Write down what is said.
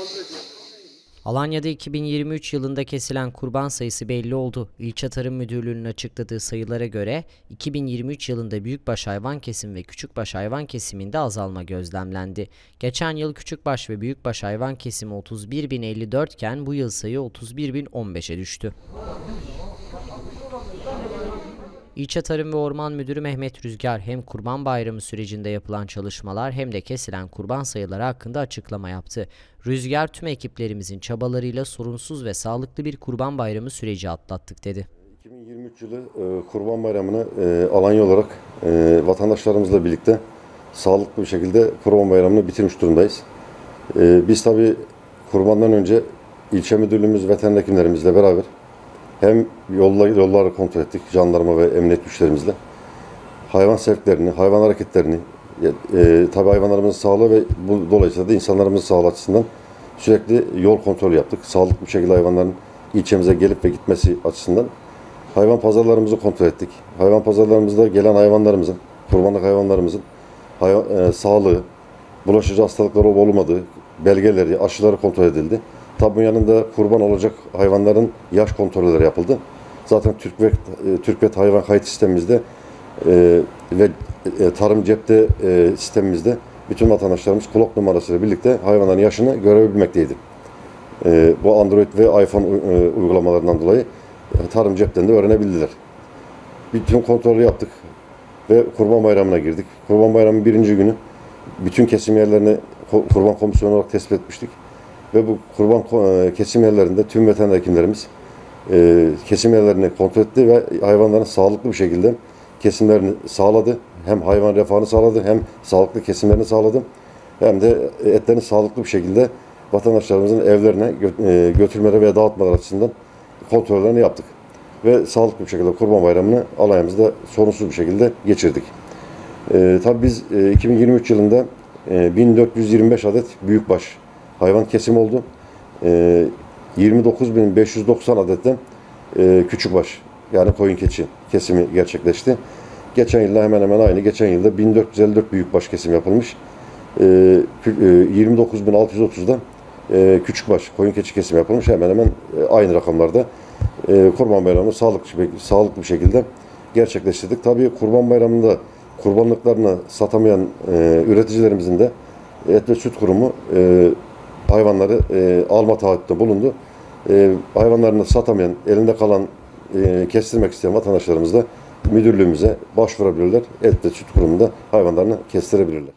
Alanya'da 2023 yılında kesilen kurban sayısı belli oldu. İlçe Tarım Müdürlüğü'nün açıkladığı sayılara göre 2023 yılında büyükbaş hayvan kesim ve küçükbaş hayvan kesiminde azalma gözlemlendi. Geçen yıl küçükbaş ve büyükbaş hayvan kesimi 31.054 iken bu yıl sayı 31.015'e düştü. İlçe Tarım ve Orman Müdürü Mehmet Rüzgar hem Kurban Bayramı sürecinde yapılan çalışmalar hem de kesilen kurban sayıları hakkında açıklama yaptı. Rüzgar, tüm ekiplerimizin çabalarıyla sorunsuz ve sağlıklı bir Kurban Bayramı süreci atlattık dedi. 2023 yılı Kurban Bayramı'nı Alanya olarak vatandaşlarımızla birlikte sağlıklı bir şekilde Kurban Bayramı'nı bitirmiş durumdayız. Biz tabii kurbandan önce ilçe müdürlüğümüz, veteriner hekimlerimizle beraber hem yolları kontrol ettik, jandarma ve emniyet güçlerimizle. Hayvan sevklerini, hayvan hareketlerini, tabii hayvanlarımızın sağlığı ve bu dolayısıyla da insanlarımızın sağlığı açısından sürekli yol kontrolü yaptık. Sağlıklı bir şekilde hayvanların ilçemize gelip ve gitmesi açısından. Hayvan pazarlarımızı kontrol ettik. Hayvan pazarlarımızda gelen hayvanlarımızın, kurbanlık hayvanlarımızın sağlığı, bulaşıcı hastalıkları olup olmadığı, belgeleri, aşıları kontrol edildi. Tabi bunun yanında kurban olacak hayvanların yaş kontrolleri yapıldı. Zaten TÜRKVET hayvan kayıt sistemimizde ve tarım cepte sistemimizde bütün vatandaşlarımız kulak numarasıyla birlikte hayvanların yaşını görebilmekteydi. Bu Android ve iPhone uygulamalarından dolayı tarım cepten de öğrenebildiler. Bütün kontrolü yaptık ve Kurban Bayramı'na girdik. Kurban Bayramı'nın birinci günü bütün kesim yerlerini kurban komisyonu olarak tespit etmiştik. Ve bu kurban kesim yerlerinde tüm veteriner hekimlerimiz kesim yerlerini kontrol etti ve hayvanların sağlıklı bir şekilde kesimlerini sağladı. Hem hayvan refahını sağladı, hem sağlıklı kesimlerini sağladı. Hem de etlerini sağlıklı bir şekilde vatandaşlarımızın evlerine götürmeleri ve dağıtmaları açısından kontrollerini yaptık. Ve sağlıklı bir şekilde Kurban Bayramı'nı Alanya'mızda sorunsuz bir şekilde geçirdik. Tabii biz 2023 yılında 1425 adet büyükbaş hayvan kesimi oldu. 29.590 adetten küçükbaş yani koyun keçi kesimi gerçekleşti. Geçen yılda hemen hemen aynı. Geçen yılda 1454 büyükbaş kesim yapılmış. 29.630'da küçükbaş koyun keçi kesimi yapılmış. Hemen hemen aynı rakamlarda Kurban Bayramı'nı sağlıklı bir şekilde gerçekleştirdik. Tabii Kurban Bayramı'nda kurbanlıklarını satamayan üreticilerimizin de Et ve Süt Kurumu hayvanları alma taahhütünde bulundu. Hayvanlarını satamayan, elinde kalan, kestirmek isteyen vatandaşlarımız da müdürlüğümüze başvurabilirler. Et ve Süt Kurumu'nda hayvanlarını kestirebilirler.